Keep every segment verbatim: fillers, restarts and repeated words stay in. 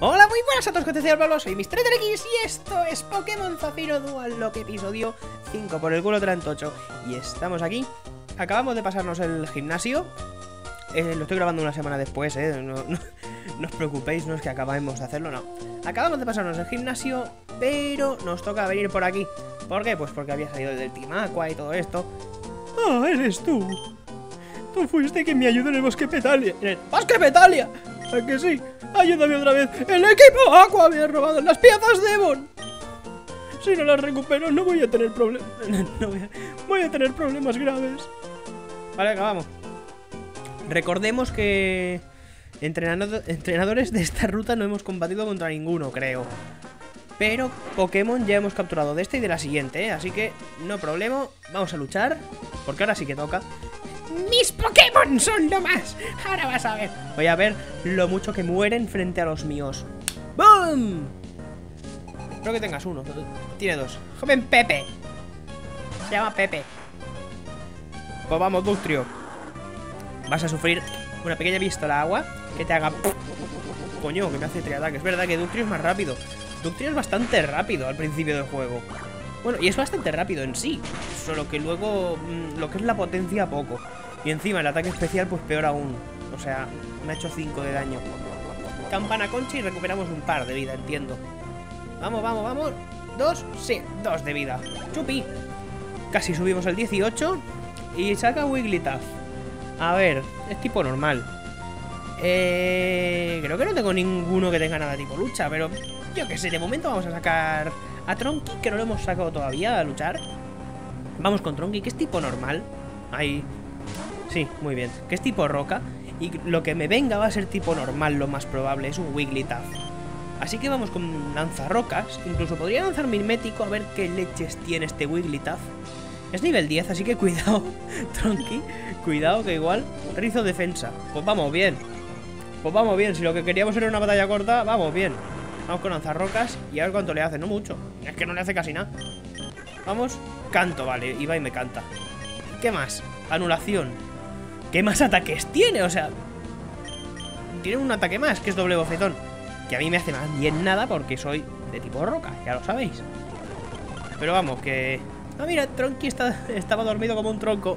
Hola, muy buenas a todos, que te hablo, soy mister X y esto es Pokémon Zafiro Dual Lock episodio cinco por el culo treinta y ocho. Y estamos aquí, acabamos de pasarnos el gimnasio. eh, Lo estoy grabando una semana después, eh no, no, no os preocupéis, no es que acabemos de hacerlo, no. Acabamos de pasarnos el gimnasio, pero nos toca venir por aquí. ¿Por qué? Pues porque había salido del Team Aqua y todo esto. Ah, eres tú. Tú fuiste quien me ayudó en el Bosque Petalia. ¿En el Bosque Petalia? ¿A que sí? Ayúdame otra vez. El equipo Aqua me ha robado las piezas de Devon. Si no las recupero no voy a tener problemas. No voy a... voy a tener problemas graves. Vale, acabamos. Recordemos que entrenado... entrenadores de esta ruta no hemos combatido contra ninguno, creo. Pero Pokémon ya hemos capturado de esta y de la siguiente, ¿eh? Así que no problema. Vamos a luchar, porque ahora sí que toca. ¡Mis Pokémon son lo más! Ahora vas a ver. Voy a ver lo mucho que mueren frente a los míos. ¡Bum! Espero que tengas uno. Tiene dos. Joven Pepe. Se llama Pepe. Pues vamos, Dugtrio. Vas a sufrir una pequeña pistola de agua que te haga... Coño, que me hace triataque. Es verdad que Dugtrio es más rápido. Dugtrio es bastante rápido al principio del juego. Bueno, y es bastante rápido en sí. Solo que luego mmm, lo que es la potencia poco. Y encima el ataque especial pues peor aún. O sea, me ha hecho cinco de daño. Campana concha y recuperamos un par de vida, entiendo. Vamos, vamos, vamos. Dos, sí, dos de vida. Chupi. Casi subimos al dieciocho. Y saca Wigglytuff. A ver, es tipo normal. Eh, creo que no tengo ninguno que tenga nada tipo lucha, pero yo que sé, de momento vamos a sacar a Tronky, que no lo hemos sacado todavía a luchar. Vamos con Tronky, que es tipo normal. Ahí. Sí, muy bien. Que es tipo roca. Y lo que me venga va a ser tipo normal, lo más probable. Es un Wigglytuff. Así que vamos con lanzarrocas. Incluso podría lanzar Mimético a ver qué leches tiene este Wigglytuff. Es nivel diez, así que cuidado, Tronky. Cuidado que igual rizo defensa. Pues vamos bien. Pues vamos bien. Si lo que queríamos era una batalla corta, vamos bien. Vamos con lanzarrocas y a ver cuánto le hace. No mucho. Es que no le hace casi nada. Vamos. Canto, vale. Y va y me canta. ¿Qué más? Anulación. ¿Qué más ataques tiene? O sea, tiene un ataque más, que es doble bofetón. Que a mí me hace más bien nada porque soy de tipo roca, ya lo sabéis. Pero vamos, que... Ah, mira, Tronky está... estaba dormido como un tronco.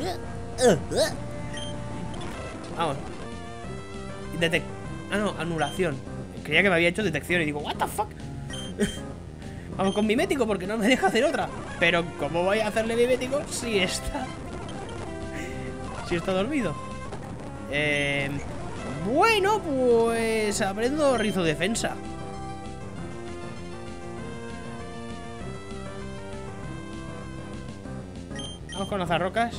Vamos. Detec... Ah, no, anulación. Creía que me había hecho detección y digo, what the fuck. Vamos con mimético porque no me deja hacer otra. Pero ¿cómo voy a hacerle mimético si está... si está dormido? Eh... Bueno, pues... aprendo rizo defensa. Vamos con lanzarrocas.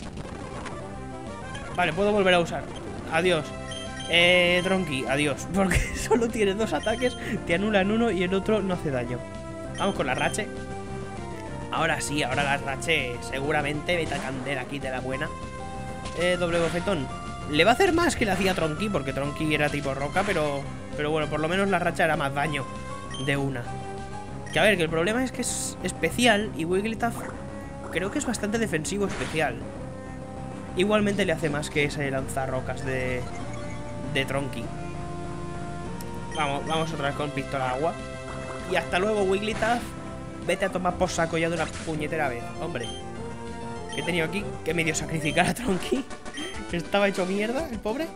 Vale, puedo volver a usar. Adiós. Eh, Tronky, adiós. Porque solo tiene dos ataques, te anulan uno y el otro no hace daño. Vamos con la Rache. Ahora sí, ahora la Rache seguramente beta candela aquí de la buena. Eh, doble bofetón. Le va a hacer más que le hacía Tronky, porque Tronky era tipo roca, pero pero bueno, por lo menos la Racha era más daño de una. Que a ver, que el problema es que es especial y Wigglytuff creo que es bastante defensivo especial. Igualmente le hace más que ese lanzarrocas de... de Tronky. Vamos, vamos otra vez con pistola de agua. Y hasta luego, Wigglytuff. Vete a tomar por saco ya de una puñetera vez, hombre. ¿Qué he tenido aquí? Que medio sacrificar a Tronky. Que estaba hecho mierda, el pobre.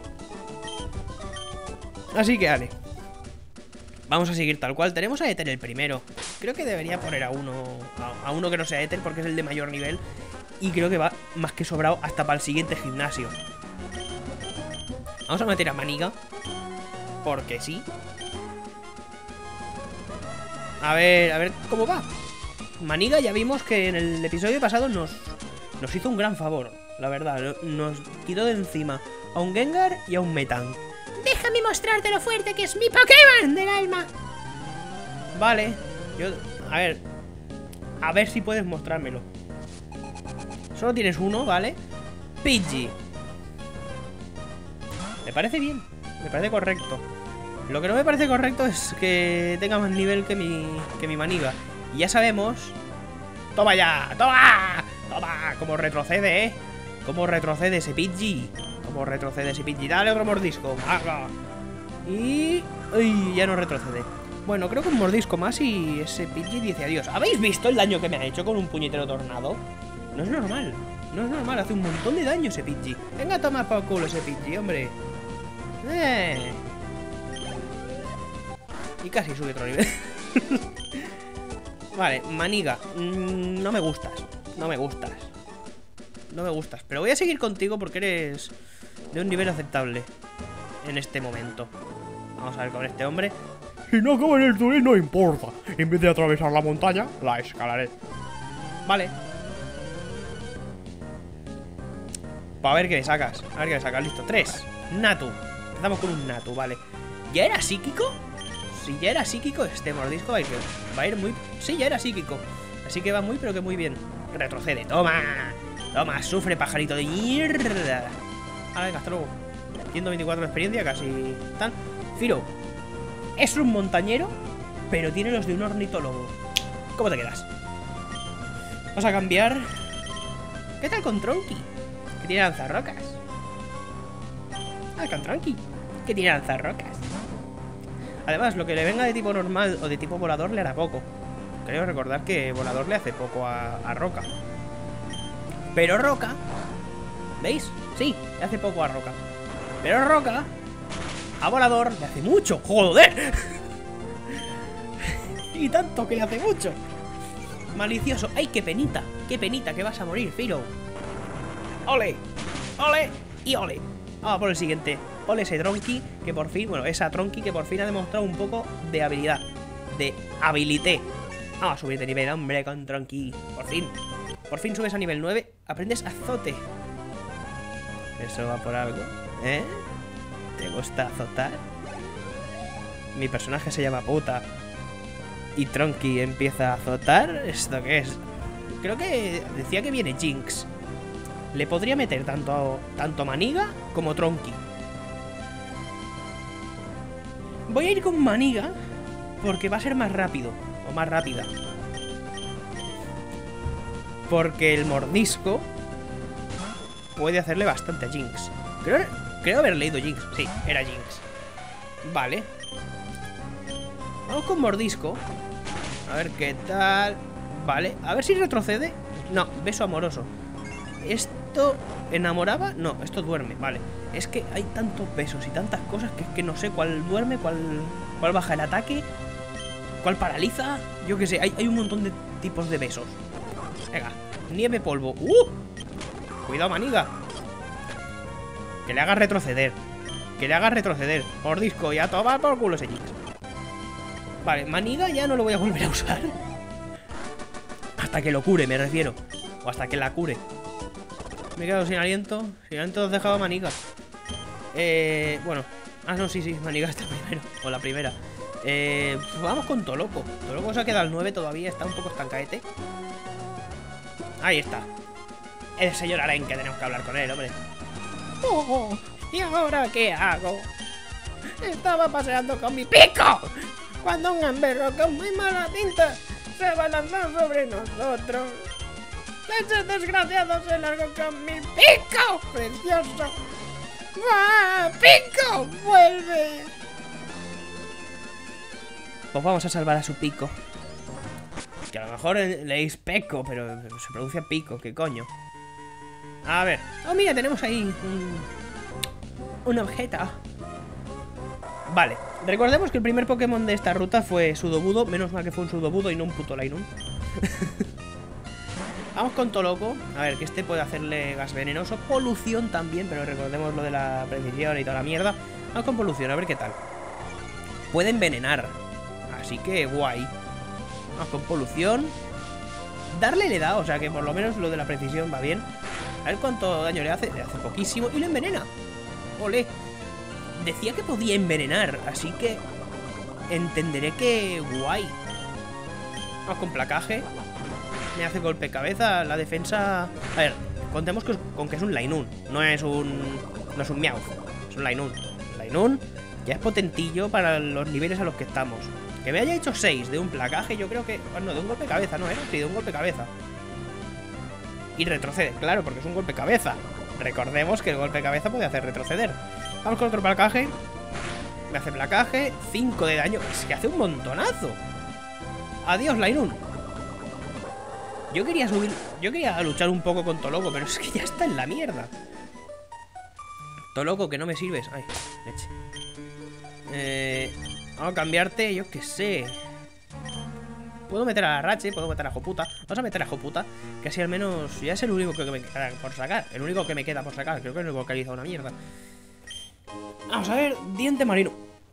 Así que, vale. Vamos a seguir tal cual. Tenemos a Ether el primero. Creo que debería poner a uno a, a uno que no sea Ether porque es el de mayor nivel. Y creo que va más que sobrado hasta para el siguiente gimnasio. Vamos a meter a Maniga. Porque sí. A ver, a ver cómo va. Maniga ya vimos que en el episodio pasado nos, nos hizo un gran favor. La verdad, nos quitó de encima a un Gengar y a un Metang. Déjame mostrarte lo fuerte que es mi Pokémon del alma. Vale. Yo, a ver. A ver si puedes mostrármelo. Solo tienes uno, ¿vale? Pidgey. Me parece bien. Me parece correcto. Lo que no me parece correcto es que tenga más nivel que mi, que mi Maniga. Y ya sabemos... ¡Toma ya! ¡Toma! ¡Toma! Como retrocede, ¿eh? Como retrocede ese Pidgey. Como retrocede ese Pidgey. Dale otro mordisco. ¡Maga! Y... Uy, ya no retrocede. Bueno, creo que un mordisco más y ese Pidgey dice adiós. ¿Habéis visto el daño que me ha hecho con un puñetero tornado? No es normal. No es normal, hace un montón de daño ese Pidgey. Venga a tomar por culo ese Pidgey, hombre. Eh. Y casi sube otro nivel. Vale, Maniga. Mm, no me gustas. No me gustas. No me gustas. Pero voy a seguir contigo porque eres de un nivel aceptable en este momento. Vamos a ver con este hombre. Si no acabo en el túnel no importa. En vez de atravesar la montaña, la escalaré. Vale. Pues a ver qué me sacas. A ver qué me sacas. Listo. Tres. Natu. Empezamos con un Natu, vale. ¿Ya era psíquico? Si ya era psíquico, este mordisco va a ir, va a ir muy... Sí, ya era psíquico. Así que va muy, pero que muy bien. Retrocede. Toma. Toma, sufre, pajarito de mierda. Ah, venga, hasta luego. ciento veinticuatro de experiencia, casi tan. Firo. Es un montañero, pero tiene los de un ornitólogo. ¿Cómo te quedas? Vamos a cambiar. ¿Qué tal con Tronky? Que tiene lanzarrocas. Ah, con Tronky, que tiene lanzarrocas. Además, lo que le venga de tipo normal o de tipo volador le hará poco. Creo recordar que volador le hace poco a, a Roca. Pero Roca, ¿veis? Sí, le hace poco a Roca. Pero Roca a volador le hace mucho. ¡Joder! Y tanto que le hace mucho. Malicioso. ¡Ay, qué penita! ¡Qué penita que vas a morir, Firo! ¡Ole! ¡Ole! Y ole. Vamos por el siguiente. Ole ese Tronky que por fin... Bueno, esa Tronky que por fin ha demostrado un poco de habilidad. De habilité. Vamos a subir de nivel, hombre, con Tronky. Por fin. Por fin subes a nivel nueve. Aprendes azote. Eso va por algo. ¿Eh? ¿Te gusta azotar? Mi personaje se llama puta y Tronky empieza a azotar. ¿Esto qué es? Creo que decía que viene Jinx. Le podría meter tanto, tanto Maniga como Tronky. Voy a ir con Maniga porque va a ser más rápido. O más rápida. Porque el mordisco puede hacerle bastante a Jinx. Creo, creo haber leído Jinx. Sí, era Jinx. Vale. Vamos con mordisco. A ver qué tal. Vale, a ver si retrocede. No, beso amoroso. ¿Esto enamoraba? No, esto duerme, vale. Es que hay tantos besos y tantas cosas que es que no sé cuál duerme, cuál, cuál baja el ataque, cuál paraliza. Yo qué sé, hay, hay un montón de tipos de besos. Venga, nieve polvo. ¡Uh! Cuidado, Maniga. Que le haga retroceder. Que le haga retroceder. Mordisco, ya toma por culo ese Jinx. Vale, Maniga ya no lo voy a volver a usar. Hasta que lo cure, me refiero. O hasta que la cure. Me he quedado sin aliento. Sin aliento has dejado a Maniga. Eh, bueno. Ah, no, sí, sí, Maniga está primero. O la primera. Eh, pues vamos con Toloco. Toloco se ha quedado al nueve todavía. Está un poco estancadete. Ahí está. El señor Aren, que tenemos que hablar con él, hombre. Oh, ¿y ahora qué hago? Estaba paseando con mi pico cuando un gamberro con muy mala pinta se va a lanzar sobre nosotros. Ese desgraciado se largó con mi pico precioso. ¡Ah, pico! ¡Vuelve! Pues vamos a salvar a su pico. Que a lo mejor leéis peco, pero se pronuncia pico, ¿qué coño? A ver. Oh, mira, tenemos ahí un, un objeto. Vale. Recordemos que el primer Pokémon de esta ruta fue Sudowoodo. Menos mal que fue un Sudowoodo y no un puto Lainon. Vamos con Toloco. A ver, que este puede hacerle gas venenoso. Polución también, pero recordemos lo de la precisión y toda la mierda. Vamos con polución, a ver qué tal. Puede envenenar. Así que guay. Vamos con polución. Darle le da, o sea que por lo menos lo de la precisión va bien. A ver cuánto daño le hace. Le hace poquísimo y lo envenena. Ole. Decía que podía envenenar, así que entenderé que guay. Vamos con placaje. Me hace golpe cabeza. La defensa... A ver, contemos que, con que es un Lainon. No es un... No es un Meowth. Es un Lainon. Lainon ya es potentillo para los niveles a los que estamos. Que me haya hecho seis de un placaje, yo creo que... No, de un golpe cabeza, ¿no era? Sí, de un golpe cabeza. Y retrocede, claro, porque es un golpe cabeza. Recordemos que el golpe cabeza puede hacer retroceder. Vamos con otro placaje. Me hace placaje, cinco de daño. Es que hace un montonazo. Adiós, Lainun. Yo quería subir, yo quería luchar un poco con Toloco, pero es que ya está en la mierda. Toloco, que no me sirves. Ay, leche. Eh, vamos a cambiarte, yo qué sé. Puedo meter a Rache, puedo meter a Joputa. Vamos a meter a Joputa, que así al menos ya es el único que me queda por sacar. El único que me queda por sacar. Creo que no he vocalizado una mierda. Vamos a ver, diente marino.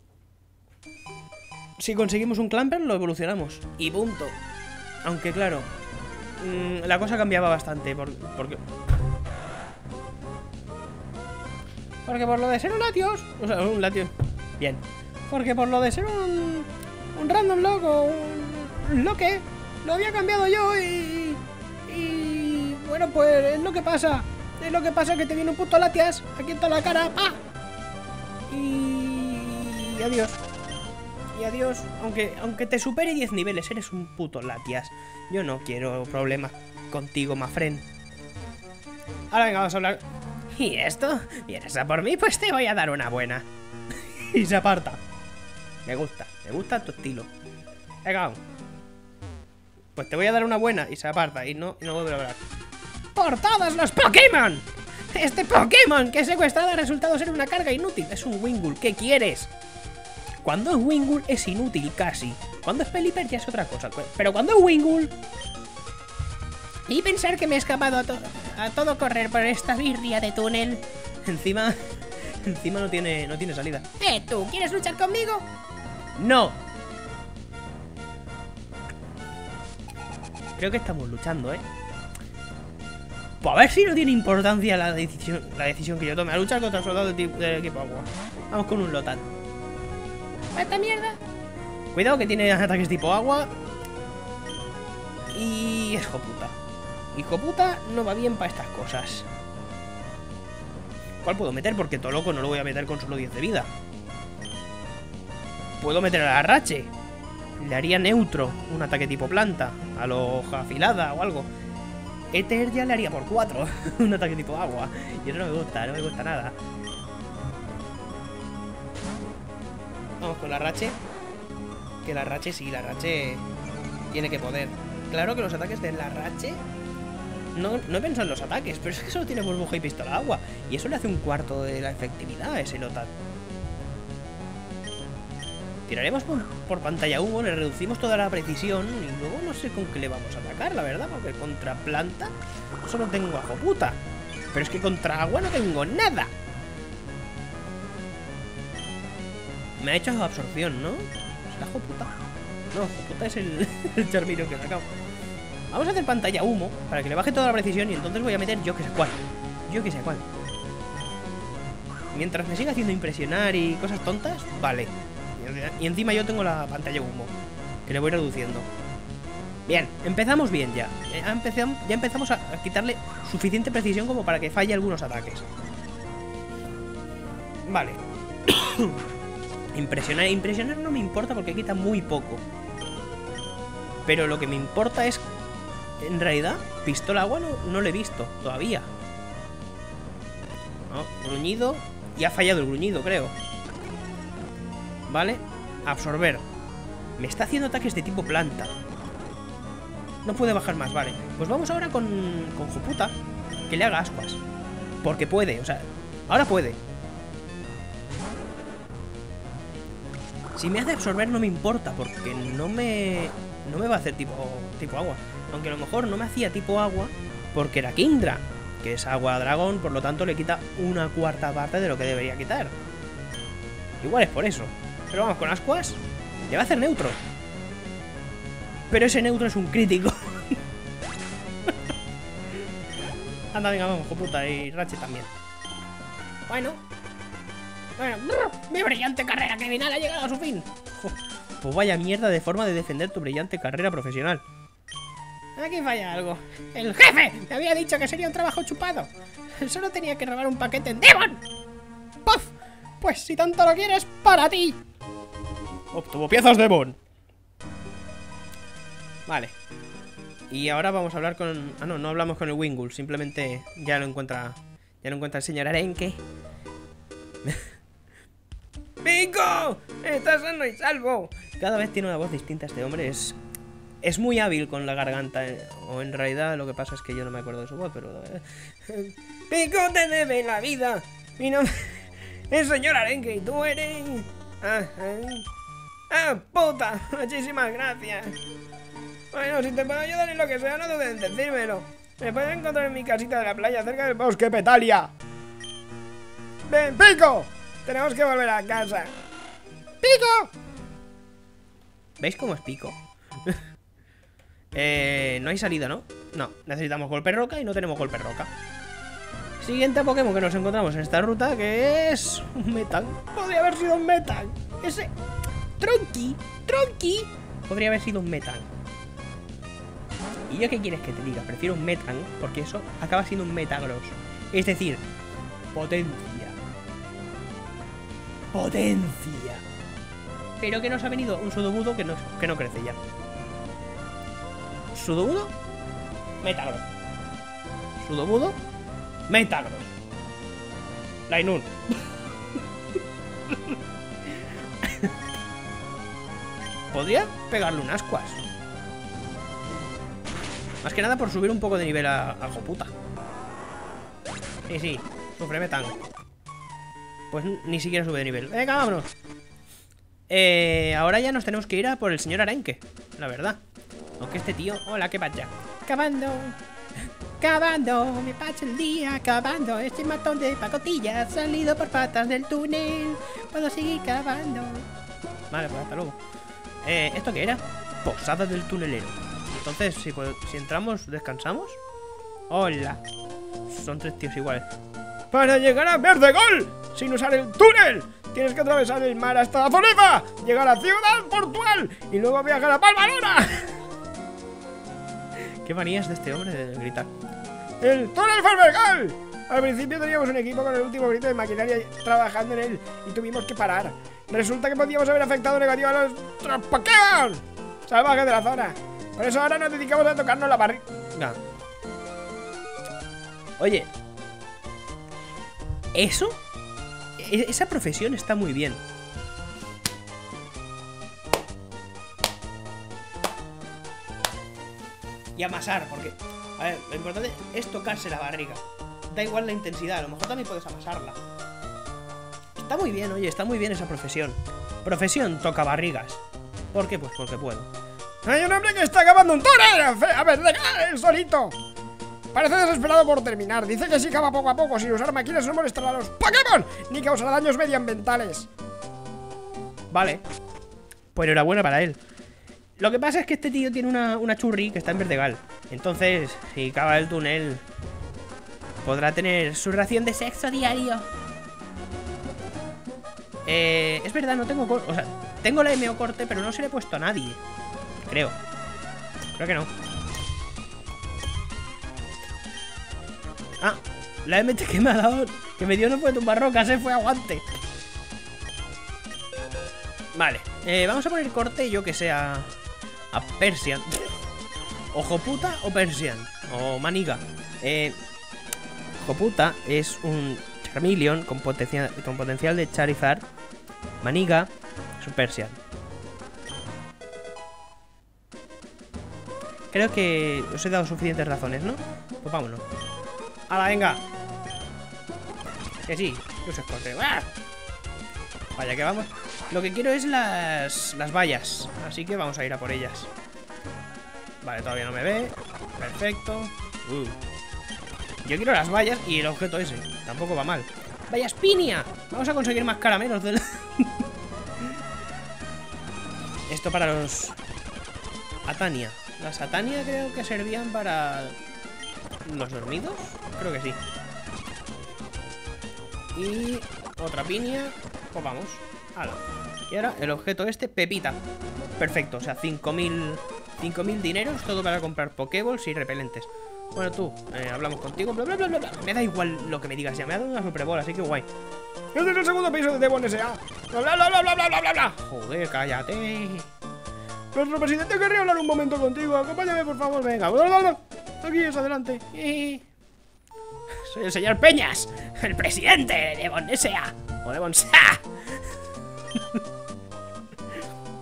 Si conseguimos un Clamper, lo evolucionamos. Y punto. Aunque claro, mmm, la cosa cambiaba bastante. Por, porque... Porque por lo de ser un Latios... O sea, un Latios... Bien. Porque por lo de ser un... Un random loco, un... Lo que... Lo había cambiado yo y... Y... Bueno, pues es lo que pasa. Es lo que pasa que te viene un puto Latias aquí en toda la cara. ¡Ah! Y... y adiós. Y adiós. Aunque, aunque te supere diez niveles, eres un puto Latias. Yo no quiero problemas contigo, mafren. Ahora venga, vamos a hablar... ¿Y esto? ¿Vienes a por mí? Pues te voy a dar una buena. Y se aparta. Me gusta, me gusta tu estilo. Venga, vamos. Pues te voy a dar una buena y se aparta y no, y no vuelve a hablar. ¡Por todos los Pokémon! Este Pokémon que he secuestrado ha resultado ser una carga inútil. Es un Wingull, ¿qué quieres? Cuando es Wingull es inútil casi. Cuando es Pelipper ya es otra cosa. Pero cuando es Wingull... Y pensar que me he escapado a, to a todo correr por esta birria de túnel. Encima... Encima no tiene, no tiene salida. ¿Eh, tú? ¿Quieres luchar conmigo? ¡No! Creo que estamos luchando, ¿eh? Pues a ver si no tiene importancia la decisión, la decisión que yo tome. A luchar contra soldados del, del equipo agua. Vamos con un Lotat. ¡Esta mierda! Cuidado que tiene ataques tipo agua. Y... es Joputa. Y Joputa no va bien para estas cosas. ¿Cuál puedo meter? Porque Toloco no lo voy a meter con solo diez de vida. Puedo meter a la Rache. Le haría neutro un ataque tipo planta. A lo hoja afilada o algo. Ether ya le haría por cuatro. Un ataque tipo agua. Y eso no me gusta, no me gusta nada. Vamos con la Rache. Que la Rache sí, la Rache tiene que poder. Claro que los ataques de la Rache... No, no he pensado en los ataques, pero es que solo tiene burbuja y pistola agua. Y eso le hace un cuarto de la efectividad a ese Lotat. Tiraremos por, por pantalla humo, le reducimos toda la precisión y luego no sé con qué le vamos a atacar, la verdad, porque contra planta solo tengo a Joputa. Pero es que contra agua no tengo nada. Me ha hecho absorción, ¿no? ¿Es la Joputa? No, Joputa es el, el Charmeleon que he sacado. Vamos a hacer pantalla humo para que le baje toda la precisión y entonces voy a meter yo que sé cuál. Yo que sé cuál. Mientras me siga haciendo impresionar y cosas tontas, vale. Y encima yo tengo la pantalla humo, que le voy reduciendo. Bien, empezamos bien ya. Ya empezamos, ya empezamos a quitarle suficiente precisión como para que falle algunos ataques. Vale. Impresionar, impresionar no me importa porque quita muy poco. Pero lo que me importa es... En realidad, pistola agua no, no lo he visto todavía. No, gruñido. Y ha fallado el gruñido, creo. Vale, absorber. Me está haciendo ataques de tipo planta. No puede bajar más, vale. Pues vamos ahora con, con Joputa. Que le haga ascuas. Porque puede, o sea, ahora puede. Si me hace absorber no me importa, porque no me... No me va a hacer tipo, tipo agua. Aunque a lo mejor no me hacía tipo agua porque era Kingdra, que es agua dragón, por lo tanto le quita una cuarta parte de lo que debería quitar. Igual es por eso. Pero vamos con ascuas. Le va a hacer neutro. Pero ese neutro es un crítico. Anda, venga, vamos, Joputa y Rache también. Bueno. Bueno, mi brillante carrera criminal ha llegado a su fin. Pues vaya mierda de forma de defender tu brillante carrera profesional. Aquí falla algo. ¡El jefe! Me había dicho que sería un trabajo chupado. Solo tenía que robar un paquete en Devon. ¡Puf! Pues si tanto lo quieres, para ti. Obtuvo piezas Devon. Vale. Y ahora vamos a hablar con... Ah, no, no hablamos con el Wingull. Simplemente ya lo encuentra... Ya lo encuentra el señor Arenque. ¡Pico! ¡Estás sano y salvo! Cada vez tiene una voz distinta este hombre. Es, es muy hábil con la garganta. eh, O en realidad lo que pasa es que yo no me acuerdo de su voz, pero... eh, ¡Pico te debe la vida! Mi nombre es señor Arenque y tú eres... Ah, ah, ah, puta. Muchísimas gracias. Bueno, si te puedo ayudar en lo que sea, no dudes en decírmelo. Me puedes encontrar en mi casita de la playa cerca del bosque Petalia. ¡Ven, Pico! Tenemos que volver a casa. ¡Pico! ¿Veis cómo es Pico? eh, no hay salida, ¿no? No, necesitamos golpe roca y no tenemos golpe roca. Siguiente Pokémon que nos encontramos en esta ruta, que es un Metal. Podría haber sido un Metal. Ese Tronky, Tronky podría haber sido un Metal. ¿Y yo qué quieres que te diga? Prefiero un Metal, porque eso acaba siendo un Metagross. Es decir, potencia. Potencia. Pero que nos ha venido un Sudowoodo que no, que no crece ya. Sudowoodo, Metagross. Sudowoodo, Metagross. Lainun. Podría pegarle un ascuas. Más que nada por subir un poco de nivel a, a Joputa. Sí, sí, sufre Metal. Pues ni siquiera sube de nivel. Venga, vámonos. Eh, ahora ya nos tenemos que ir a por el señor Arenque, la verdad. Aunque este tío... Hola, ¿qué pasa? Cavando, cavando, me paso el día cavando este matón de pacotillas salido por patas del túnel. Puedo seguir cavando. Vale, pues hasta luego. Eh, ¿esto qué era? Posada del tunelero. Entonces, si, si entramos, ¿descansamos? Hola. Son tres tíos iguales. Para llegar a Verdegol, sin usar el túnel, tienes que atravesar el mar hasta la Zoneza, llegar a Ciudad Portual y luego viajar a Palmalona. Qué manías de este hombre de gritar. ¡El túnel Farmergal! Al principio teníamos un equipo con el último grito de maquinaria trabajando en él y tuvimos que parar. Resulta que podíamos haber afectado negativo a los Pokémon salvajes de la zona. Por eso ahora nos dedicamos a tocarnos la barriga. Oye, ¿eso? Esa profesión está muy bien. Y amasar, porque... A ver, lo importante es tocarse la barriga. Da igual la intensidad, a lo mejor también puedes amasarla. Está muy bien, oye, está muy bien esa profesión. Profesión toca barrigas. ¿Por qué? Pues porque puedo. Hay un hombre que está acabando un túnel. A ver, el solito. Parece desesperado por terminar. Dice que si cava poco a poco sin usar máquinas no molestará a los Pokémon ni causará daños medioambientales. Vale. Pues enhorabuena para él. Lo que pasa es que este tío tiene una, una churri que está en Verdegal. Entonces, si cava el túnel, podrá tener su ración de sexo diario. Eh, es verdad, no tengo... O sea, tengo la M O corte, pero no se le he puesto a nadie. Creo. Creo que no. Ah, la M T que me ha dado, que me dio no fue tumbar rocas, eh, fue aguante. Vale, eh, vamos a poner corte, yo que sea a Persian. O Joputa o Persian. O Maniga. Eh, Joputa es un Charmeleon con potencial, con potencial de Charizard. Maniga es un Persian. Creo que os he dado suficientes razones, ¿no? Pues vámonos. ¡Hala, venga! Que sí, yo soy corte. ¡Ah! Vaya que vamos. Lo que quiero es las, las vallas. Así que vamos a ir a por ellas. Vale, todavía no me ve. Perfecto. uh. Yo quiero las vallas y el objeto ese. Tampoco va mal. ¡Vaya Spinia! Vamos a conseguir más caramelos del... Esto para los... Atania. Las Atania creo que servían para... ¿Los dormidos? Creo que sí. Y... otra piña. Pues vamos. ¡Hala! Y ahora el objeto este, Pepita. Perfecto, o sea, cinco mil dineros, todo para comprar Pokéballs y repelentes. Bueno, tú, eh, hablamos contigo, bla, bla, bla, bla, bla. Me da igual lo que me digas ya, me ha dado una Super Bowl, así que guay. Este es el segundo piso de Devon S A. Bla, bla, bla, bla, bla, bla, bla, bla. Joder, cállate. Nuestro presidente querría hablar un momento contigo. Acompáñame, por favor, venga. Aquí es adelante. Soy el señor Peñas, el presidente de Devon S A. O Devon S A.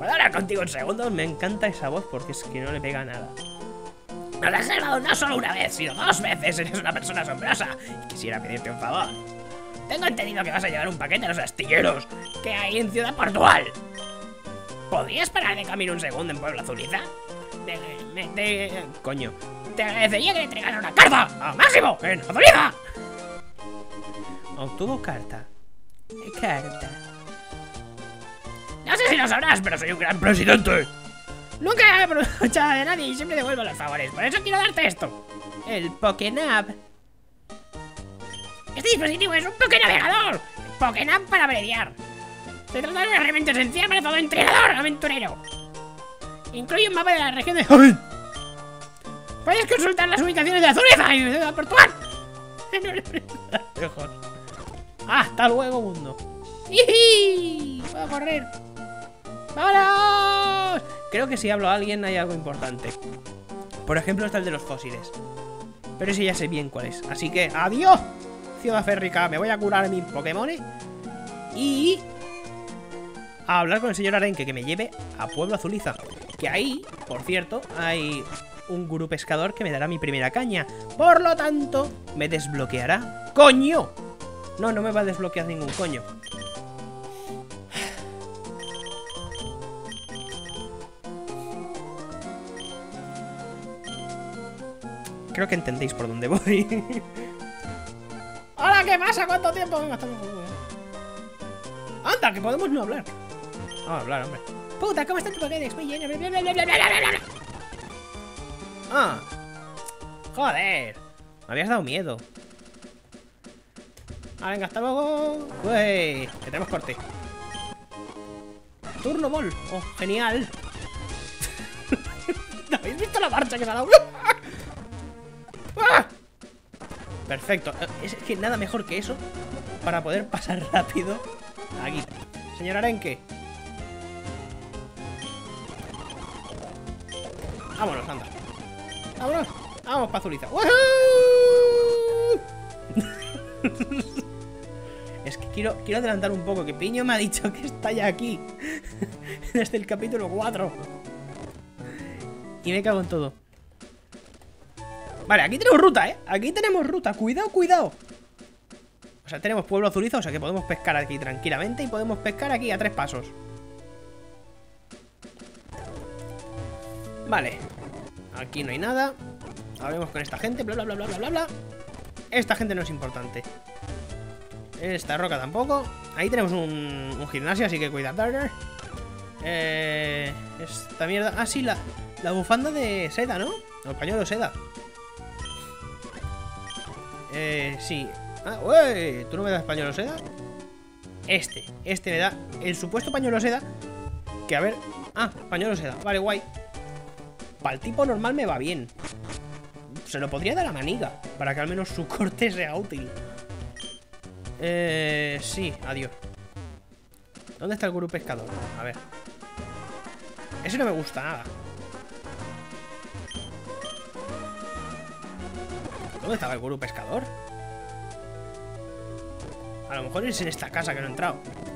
¿Puedo hablar contigo un segundo? Me encanta esa voz porque es que no le pega nada. Nos has salvado no solo una vez, sino dos veces. Eres una persona asombrosa. Y quisiera pedirte un favor. Tengo entendido que vas a llevar un paquete a los astilleros que hay en Ciudad Portugal. ¿Podrías parar de camino un segundo en Pueblo Azuliza? De, de, de... Coño. Te agradecería que le entregaras una carta a Máximo en Azuliza. Obtuvo carta. Carta. No sé si lo sabrás, pero soy un gran presidente. Nunca he aprovechado de nadie y siempre devuelvo los favores. Por eso quiero darte esto. El Pokénap. Este dispositivo es un Pokénavegador. Pokénap para abreviar. Se trata de un herramienta esencial para todo entrenador aventurero. Incluye un mapa de la región de Hobbit. Puedes consultar las ubicaciones de Azuliza y de Ciudad Portugal. Hasta luego, mundo. ¡Iji! Voy a correr. ¡Vámonos! Creo que si hablo a alguien hay algo importante. Por ejemplo, está el de los fósiles. Pero ese ya sé bien cuál es. Así que, ¡adiós! Ciudad Férrica, me voy a curar mis Pokémon. Y... a hablar con el señor Arenque, que me lleve a Pueblo Azuliza. Que ahí, por cierto, hay un gurú pescador que me dará mi primera caña. Por lo tanto, me desbloqueará. ¡Coño! No, no me va a desbloquear ningún coño. Creo que entendéis por dónde voy. ¡Hola! ¿Qué pasa? ¿Cuánto tiempo? Venga, estamos... ¡Anda! Que podemos no hablar. Vamos a hablar, hombre. Puta, ¿cómo está tu Pokédex? Muy lleno. Ah. Joder. Me habías dado miedo. Ah, venga, hasta luego. Uy, que tenemos corte. Turno Ball. Oh, genial. ¿Habéis visto la marcha que se ha dado? ¡Ah! Perfecto. Es que nada mejor que eso para poder pasar rápido aquí. Señor Arenque. Vámonos, anda. Vámonos. Vamos pa' Azuliza. Es que quiero, quiero adelantar un poco. Que Piño me ha dicho que está ya aquí. Desde el capítulo cuatro. Y me cago en todo. Vale, aquí tenemos ruta, ¿eh? Aquí tenemos ruta. Cuidado, cuidado. O sea, tenemos Pueblo Azuliza. O sea que podemos pescar aquí tranquilamente. Y podemos pescar aquí a tres pasos. Vale. Aquí no hay nada. Hablemos con esta gente. Bla, bla, bla, bla, bla, bla, bla. Esta gente no es importante. Esta roca tampoco. Ahí tenemos un, un gimnasio, así que cuidado. Eh, esta mierda. Ah, sí, la, la bufanda de seda, ¿no? El pañuelo de seda. Eh, sí. Ah, uy, ¿tú no me das pañuelo de seda? Este, este me da el supuesto pañuelo de seda. Que a ver. Ah, pañuelo de seda, vale, guay. Para el tipo normal me va bien. Se lo podría dar a Maniga, para que al menos su corte sea útil. Eh, sí, adiós. ¿Dónde está el gurú pescador? A ver. Ese no me gusta nada. ¿Dónde estaba el gurú pescador? A lo mejor es en esta casa que no he entrado.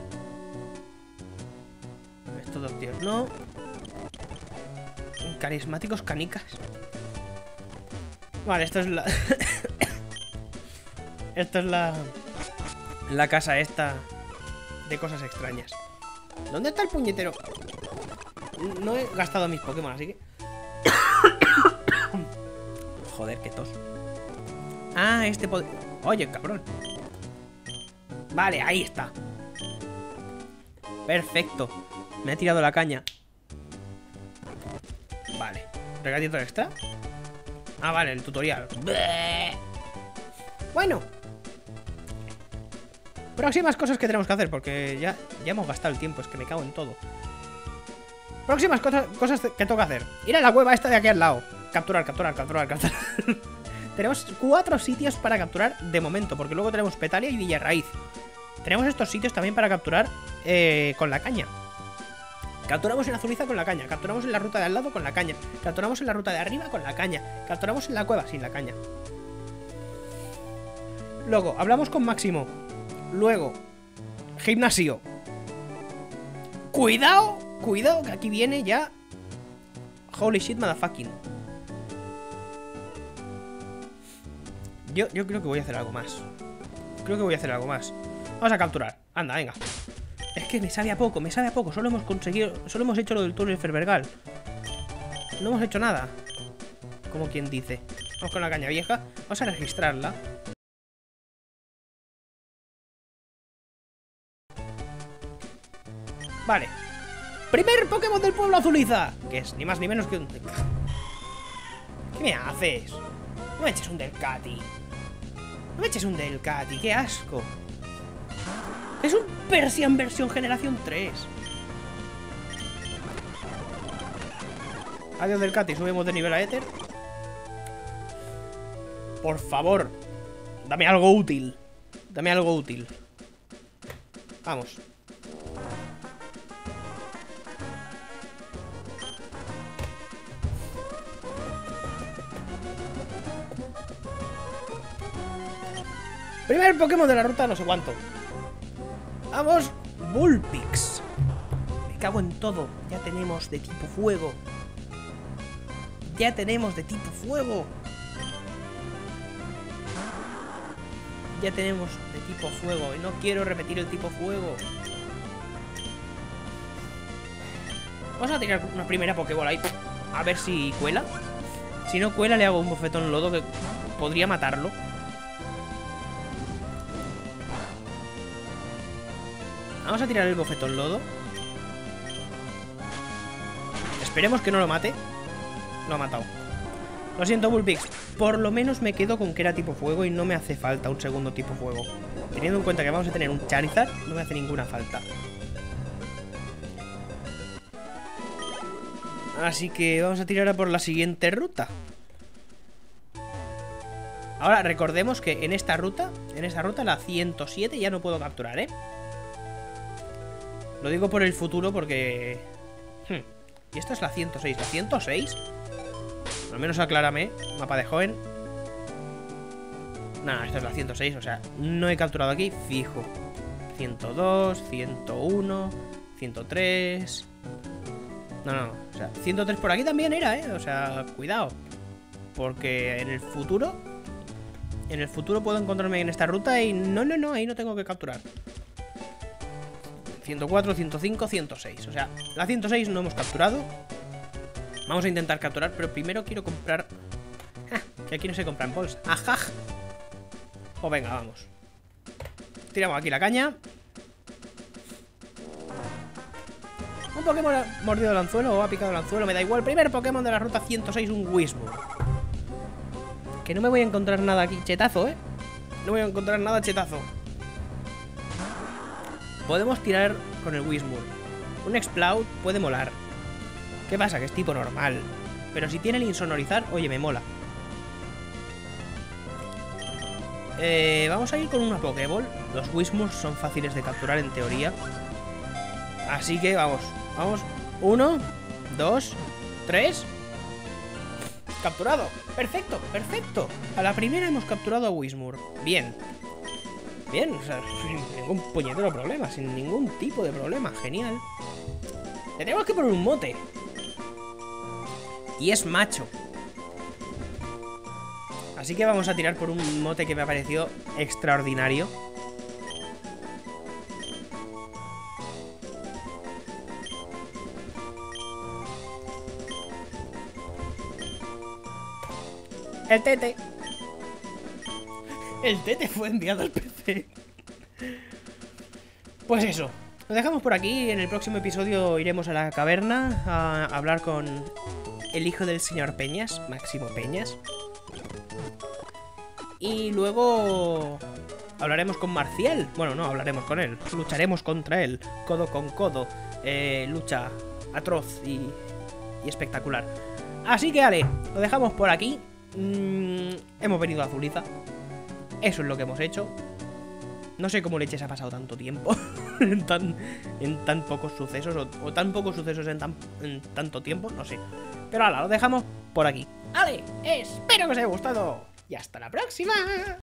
Estos dos tíos no. Carismáticos canicas. Vale, esto es la... Esto es la... La casa esta de cosas extrañas. ¿Dónde está el puñetero? No he gastado mis Pokémon, así que... Joder, qué tos. Ah, este pod... Oye, cabrón. Vale, ahí está. Perfecto. Me ha tirado la caña. Vale. ¿Regatito extra? Ah, vale, el tutorial. Bueno. Próximas cosas que tenemos que hacer, porque ya, ya hemos gastado el tiempo. Es que me cago en todo. Próximas cosas, cosas que tengo que hacer. Ir a la cueva esta de aquí al lado. Capturar, capturar, capturar, capturar. Tenemos cuatro sitios para capturar de momento, porque luego tenemos Petalia y Villarraíz. Tenemos estos sitios también para capturar eh, con la caña. Capturamos en Azuliza con la caña. Capturamos en la ruta de al lado con la caña. Capturamos en la ruta de arriba con la caña. Capturamos en la cueva sin la caña. Luego, hablamos con Máximo. Luego, gimnasio. Cuidado Cuidado, que aquí viene ya. Holy shit, motherfucking. Yo, yo creo que voy a hacer algo más. Creo que voy a hacer algo más. Vamos a capturar. Anda, venga. Es que me sabe a poco, me sabe a poco. Solo hemos conseguido, solo hemos hecho lo del túnel Ferbergal. No hemos hecho nada. Como quien dice. Vamos con la caña vieja. Vamos a registrarla. Vale. Primer Pokémon del pueblo Azuliza. Que es ni más ni menos que un... ¿Qué me haces? No me eches un Delcati. No me eches un Delcati, qué asco. Es un Persian versión generación tres. Adiós Delcati, subimos de nivel a Éter. Por favor, dame algo útil. Dame algo útil. Vamos. Primer Pokémon de la ruta, no sé cuánto. Vamos, Vulpix. Me cago en todo. Ya tenemos de tipo fuego. Ya tenemos de tipo fuego. Ya tenemos de tipo fuego. Y no quiero repetir el tipo fuego. Vamos a tirar una primera Pokébola ahí. A ver si cuela. Si no cuela, le hago un bofetón lodo que podría matarlo. Vamos a tirar el bofetón lodo. Esperemos que no lo mate. Lo ha matado. Lo siento, Vulpix. Por lo menos me quedo con que era tipo fuego y no me hace falta un segundo tipo fuego. Teniendo en cuenta que vamos a tener un Charizard, no me hace ninguna falta. Así que vamos a tirar a por la siguiente ruta. Ahora recordemos que en esta ruta, en esta ruta, la ciento siete, ya no puedo capturar, ¿eh? Lo digo por el futuro porque... Hmm. Y esta es la ciento seis. ¿La ciento seis? Al menos aclárame. Mapa de joven. Nah, esta es la ciento seis. O sea, no he capturado aquí. Fijo. ciento dos, ciento uno, ciento tres... No, no. O sea, ciento tres por aquí también era, ¿eh? O sea, cuidado. Porque en el futuro... En el futuro puedo encontrarme en esta ruta y... No, no, no. Ahí no tengo que capturar. ciento cuatro, ciento cinco, ciento seis. O sea, la ciento seis no hemos capturado. Vamos a intentar capturar, pero primero quiero comprar... Ah, que aquí no se compra en bolsa. ¡Ajá! Pues venga, vamos. Tiramos aquí la caña. Un Pokémon ha mordido el anzuelo o ha picado el anzuelo, me da igual. Primer Pokémon de la ruta ciento seis, un Whismur. Que no me voy a encontrar nada aquí. Chetazo, ¿eh? No voy a encontrar nada chetazo. Podemos tirar con el Whismur. Un Exploud puede molar. ¿Qué pasa? Que es tipo normal. Pero si tiene el insonorizar, oye, me mola. Eh, vamos a ir con una Pokéball. Los Whismurs son fáciles de capturar en teoría. Así que vamos. Vamos. Uno, dos, tres. Capturado. Perfecto, perfecto. A la primera hemos capturado a Whismur. Bien. Bien, o sea, sin ningún puñetero problema. Sin ningún tipo de problema. Genial. Le tenemos que poner un mote. Y es macho. Así que vamos a tirar por un mote que me ha parecido extraordinario. El Tete. El Tete fue enviado al P C. Pues eso. Lo dejamos por aquí. En el próximo episodio iremos a la caverna a hablar con el hijo del señor Peñas, Máximo Peñas. Y luego hablaremos con Marcial. Bueno, no hablaremos con él. Lucharemos contra él, codo con codo. Eh, lucha atroz y, y espectacular. Así que, ale, lo dejamos por aquí. Mm, hemos venido a Azuliza. Eso es lo que hemos hecho. No sé cómo leches ha pasado tanto tiempo en, tan, en tan pocos sucesos o, o tan pocos sucesos en, tan, en tanto tiempo, no sé. Pero ahora lo dejamos por aquí. ¡Ale! Espero que os haya gustado y hasta la próxima.